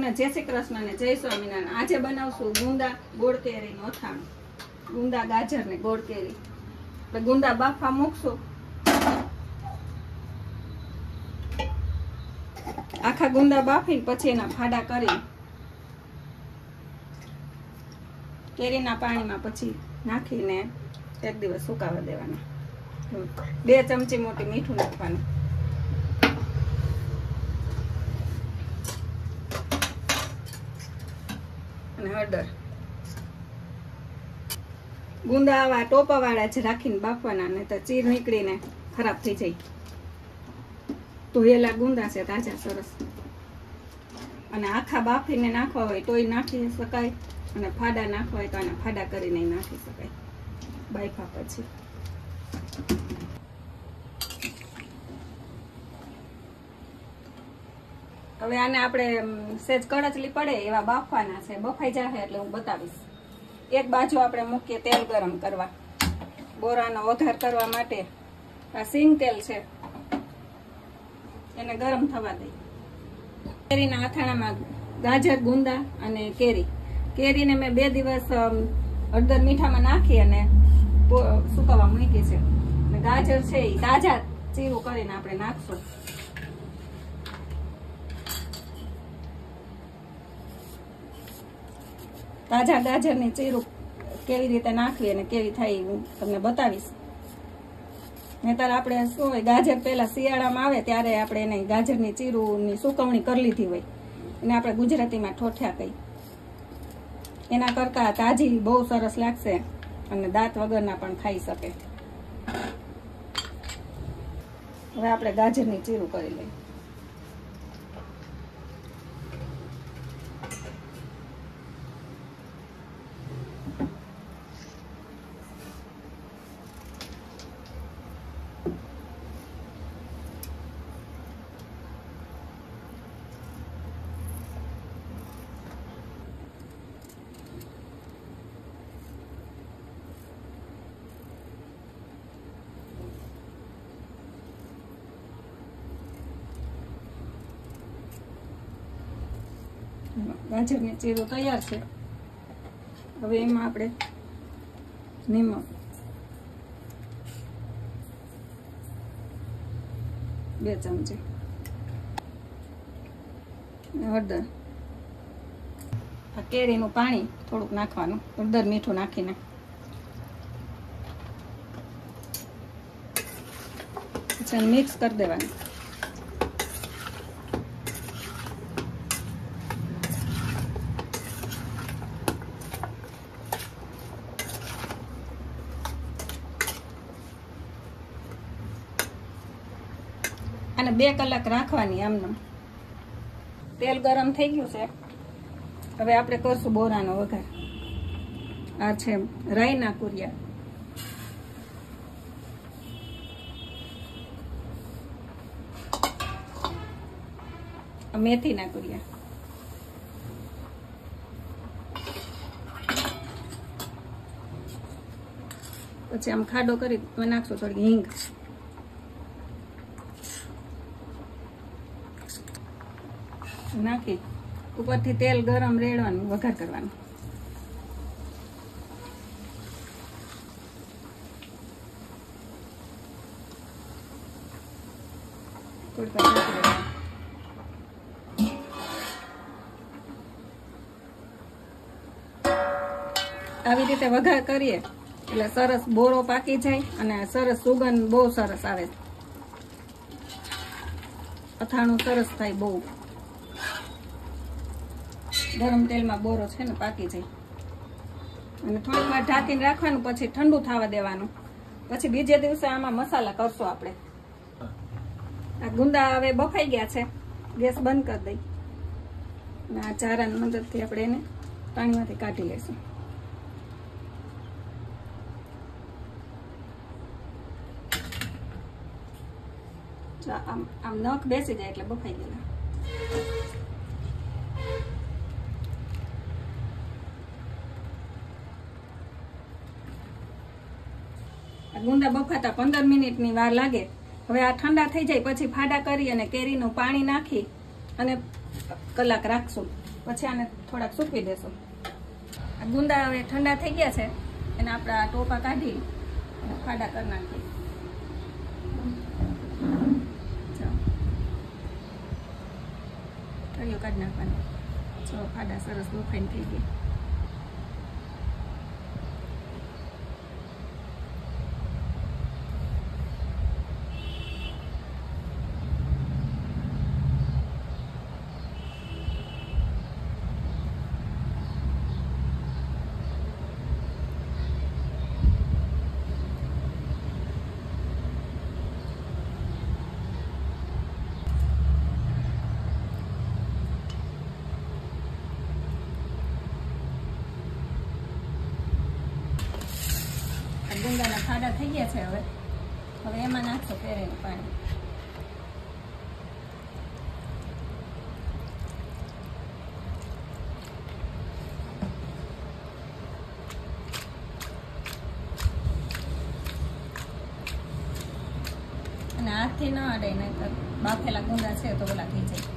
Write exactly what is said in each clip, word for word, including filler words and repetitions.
બધાને જય શ્રી કૃષ્ણ ને જય સ્વામિનારાયણ। આજે બનાવશું ગુંદા ગોળ કેરીનું અથાણું। ગુંદા ગાજર ને ગોળ કેરી એટલે ગુંદા બાફા મૂકશું। આખા ગુંદા બાફીને પછી એના ફાડા કરી કેરીના પાણીમાં પછી નાખીને એક દિવસ સુકાવા દેવાના। બે ચમચી મોટી મીઠું નાખવાનું અને હળદર। ગુંદા આવા ટોપા વાળા જ રાખીને બાફવાના, ને તો ચીર નીકળીને ખરાબ થઈ જાય। ધોયેલા ગુંદા છે તાજા સરસ, અને આખા બાફીને નાખવા હોય તોય નાખી શકાય, અને ફાડા નાખવા હોય તો આના ફાડા કરીને નાખી શકાય બાફા પછી। હવે આને આપણે સેજ કડચલી પડે એવા બાફવાના છે। બફાઈ જાય એટલે હું બતાવીશ। એક બાજુ આપણે મૂકીએ તેલ ગરમ કરવા, બોરાનો વઘાર કરવા માટે। આ સિંગ તેલ છે, એને ગરમ થવા દઈ। કેરીના અથાણામાં ગાજર, ગુંદા અને કેરી કેરીને મેં બે દિવસ હળદર મીઠામાં નાખી અને સુકાવા મૂકી છે। અને ગાજર છે એ તાજા ચીરું કરીને આપણે નાખશું। તાજા ગાજરની ચીરું કેવી રીતે નાખવી અને કેવી થાય હું તમને બતાવીશ। નહીતર આપણે શું હોય, ગાજર પહેલા શિયાળામાં આવે ત્યારે આપણે એને ગાજરની ચીરુંની સુકવણી કરી લીધી હોય, એને આપણે ગુજરાતીમાં ઠોઠિયા કહી। એના કરતાં તાજી બહુ સરસ લાગશે અને દાંત વગરના પણ ખાઈ શકે। હવે આપણે ગાજરની ચીરું કરી લઈએ। ગાજરની ચીરો તૈયાર છે। હવે એમાં આપણે નિમક, બે ચમચી હળદર, આ કેરીનું પાણી થોડુંક નાખવાનું, હળદર મીઠું નાખીને પછી મિક્સ કરી દેવાનું। અને બે કલાક રાખવાની આમને। તેલ ગરમ થઈ ગયું છે, હવે આપણે કરશું બોરાનો વઘાર। આ છે રાઈના કુરિયા, મેથીના કુરિયા, પછી આમ ખાડો કરી નાખશું થોડી હિંગ, નાખી ઉપરથી તેલ ગરમ રેડવાનું, વઘાર કરવાનું। આવી રીતે વઘાર કરીએ એટલે સરસ બોરો પાકી જાય અને સરસ સુગંધ બહુ સરસ આવે, અથાણું સરસ થાય બહુ। ગરમ તેલમાં બોરો છે ને પાકી જાય, અને થોડીક વાર ઢાંકીને રાખવાનું, પછી ઠંડુ થવા દેવાનું। પછી બીજે દિવસે આમાં મસાલા કરશું આપણે। આ ગુંદા હવે બફાઈ ગયા છે, ગેસ બંધ કરી દઈ, અને આ ચારાની મદદથી આપણે એને પાણીમાંથી કાઢી લઈશું। આમ આમ નખ બેસી જાય એટલે બફાઈ ગયેલા। ગુંદા બફાતા પંદર મિનિટની વાર લાગે। હવે આ ઠંડા થઈ જાય પછી ફાડા કરી અને કેરીનું પાણી નાખી અને કલાક રાખશું। પછી આને થોડાક સૂકવી દેશું. આ ગુંદા હવે ઠંડા થઈ ગયા છે એને આપણે આ ટોપા કાઢી અને ખાડા કરી નાખીએ. તળિયો કાઢી નાખવાનો. જો ખાડા સરસ બફાઈને થઈ ગયા. ગુંદાના ખાડા થઈ ગયા છે. હવે હવે એમાં નાખશો કેરીનું પાણી. અને હાથથી ન અડાય નહીં, બાફેલા ગુંદા છે તો ઓલા થઈ જાય.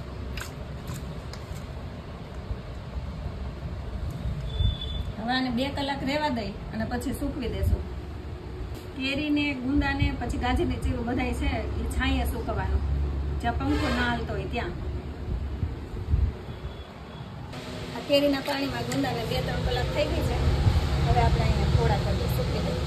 હવે આને બે કલાક રહેવા દઈ અને પછી સૂકવી દેશું. કેરીને ગુંદાને પછી ગાજરની ચીરું બધાય છે એ છાંયે સૂકવવાનું, જ્યાં પંખો ના હાલતો હોય ત્યાં. આ કેરીના પાણીમાં ગુંદાને બે ત્રણ કલાક થઈ ગઈ છે. હવે આપણે અહીંયા થોડા કરી સૂકવી દઈએ.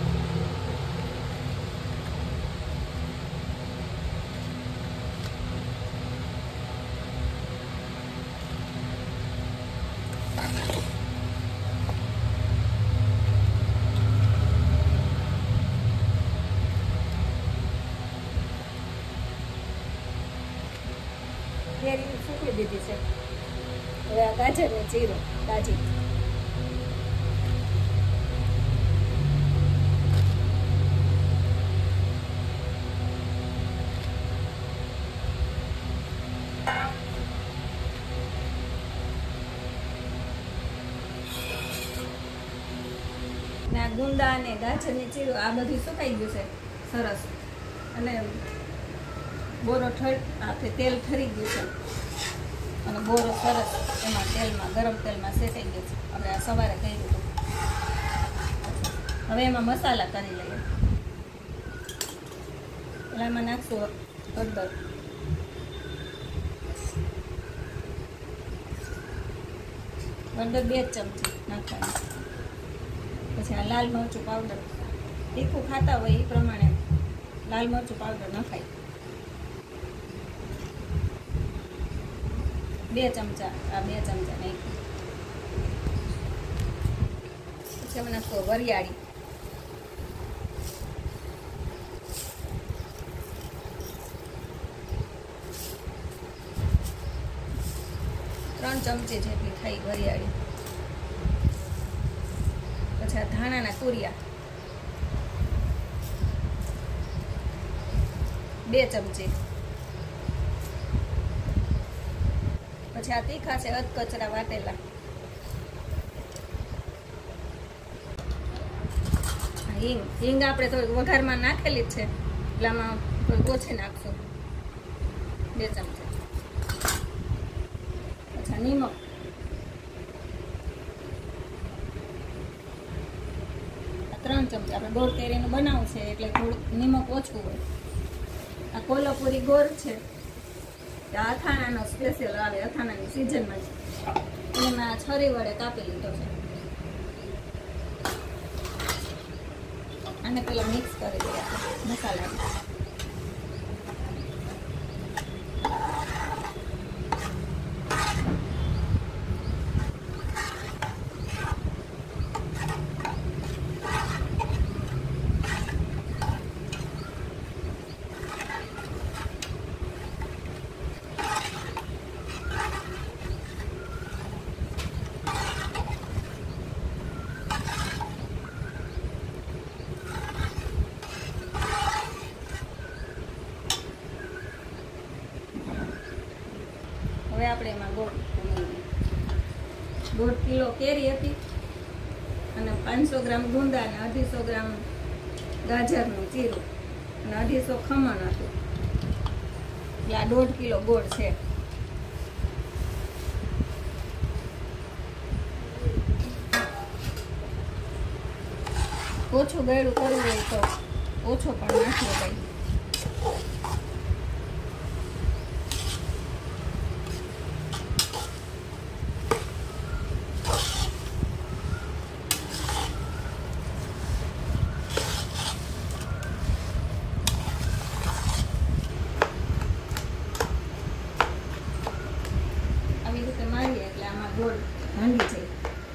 કેરી સૂકવી દીધી છે. હવે આ ગાજરની ચીરો તાજી. ને આ ગુંદા અને ગાજરની ચીરો આ બધું સુકાઈ ગયું છે સરસ. અને બોરો ઠર આખે તેલ ઠરી ગયું છે અને બોરો સરસ એમાં તેલમાં ગરમ તેલમાં શેકાઈ ગયું છે. આપણે આ સવારે કર્યું હતું. હવે એમાં મસાલા કરી લઈએ. એટલે એમાં નાખશું હળદર, હળદર બે જ ચમચી નાખવાની. પછી આ લાલ મરચું પાવડર, તીખું ખાતા હોય એ પ્રમાણે લાલ મરચું પાવડર નખાય. બે ચમચા આ બે ચમચા નાખી. પછી અમે નાખો વરિયાળી, ત્રણ ચમચી જેટલી થઈ વરિયાળી. પછી આ ધાણાના કુરિયા બે ચમચી. પછી આ તીખા છે અધકચરા વાટેલા. હિંગ હિંગ આપણે તો વઘારમાં નાખેલી જ છે એટલે આમાં થોડી ઓછી નાખશું, બે ચમચી. અચ્છા નિમક, ત્રણ ચમચી. આપણે ગોળ કેરીનું બનાવવું છે એટલે થોડુંક નિમક ઓછું હોય. આ કોલ્હાપુરી ગોળ છે, અથાણાનો સ્પેશિયલ આવે, અથાણાની સિઝનમાં જ એમાં છરી વડે કાપી લીધો છે. આને પેલા મિક્સ કરી દઈએ આપણે મસાલામાં. હવે આપણે એમાં ગોળ ઉમેરીએ. દોઢ કિલો કેરી હતી અને પાંચસો ગ્રામ ગુંદા અને અઢીસો ગ્રામ ગાજરનું ચીરું અને અઢીસો ખમણ હતું. એટલે આ દોઢ કિલો ગોળ છે. ઓછું ગળ્યું કરવું હોય તો ઓછો પણ નાખી દઈ. આવી રીતે મારીએ એટલે આમાં ગોળ ભાંગી જાય.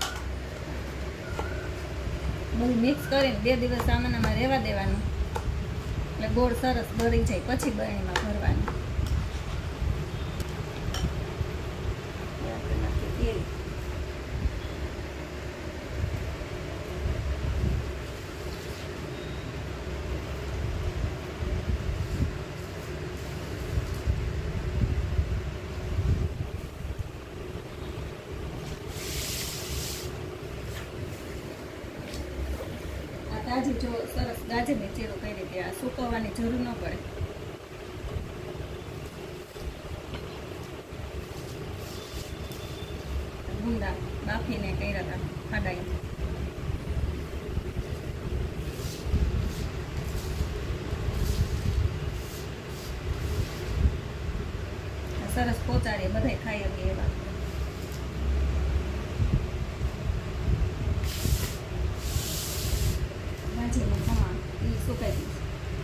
બધું મિક્સ કરીને બે દિવસ આમાં રહેવા દેવાનું એટલે ગોળ સરસ બળી જાય. પછી બરણીમાં ભરવાનું. આપણે નાખીએ તેલ. તાજી જો સરસ ગાજરની ચીરો કઈ રીતે આ સુકવવાની જરૂર ન પડે. ગુંદા બાફીને કર્યા હતા ખાડાઈ. સરસ પોચાડીએ બધાય ખાઈ શકીએ એવા. ભાજીનું ખમણ એ સુકાઈ દીધું.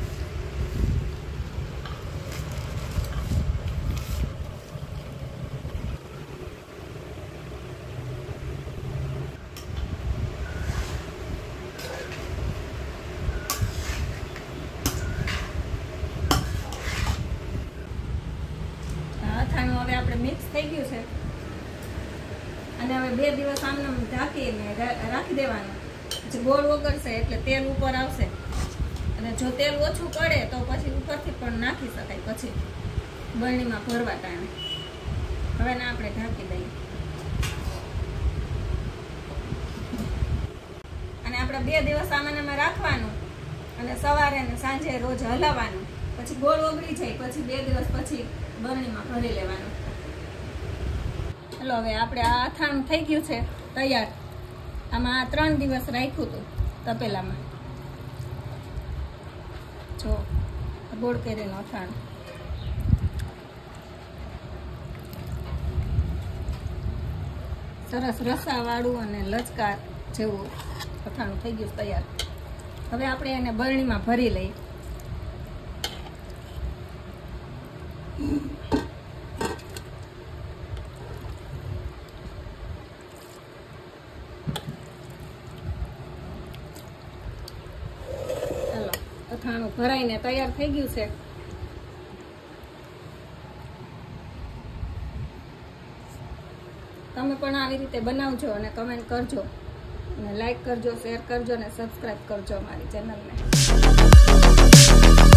અથાણું હવે આપણે મિક્સ થઈ ગયું છે અને હવે બે દિવસ આમને ઢાંકીને રાખી દેવાનું. પછી ગોળ ઓગળશે એટલે તેલ ઉપર આવશે અને જો તેલ ઓછું પડે તો પછી ઉપરથી પણ નાખી શકાય. પછી બરણીમાં ભરવા ટાણે હવે ને આપણે ઢાંકી દઈએ અને આપણે બે દિવસ આમાં રાખવાનું અને સવારે ને સાંજે રોજ હલાવવાનું. પછી ગોળ ઓગળી જાય પછી બે દિવસ પછી બરણીમાં ભરી લેવાનું. ચલો હવે આપણે આ અથાણું થઈ ગયું છે તૈયાર. આમાં આ ત્રણ દિવસ રાખ્યું હતું તપેલામાં. જો ગોળ કેરીનું અથાણું. સરસ રસાવાળું અને લચકાર જેવું અથાણું થઈ ગયું તૈયાર. હવે આપણે એને બરણીમાં ભરી લઈએ. અથાણું ભરાઈને તૈયાર થઈ ગયું છે. તમે પણ આવી રીતે બનાવજો અને કમેન્ટ કરજો અને લાઈક કરજો, શેર કરજો અને સબસ્ક્રાઈબ કરજો અમારી ચેનલને.